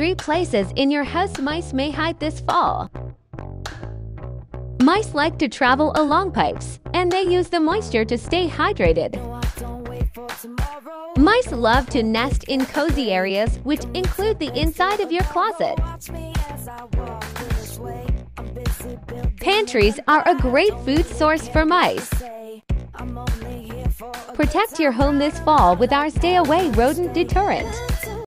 3 places in your house mice may hide this fall. Mice like to travel along pipes, and they use the moisture to stay hydrated. Mice love to nest in cozy areas, which include the inside of your closet. Pantries are a great food source for mice. Protect your home this fall with our Stay Away rodent deterrent.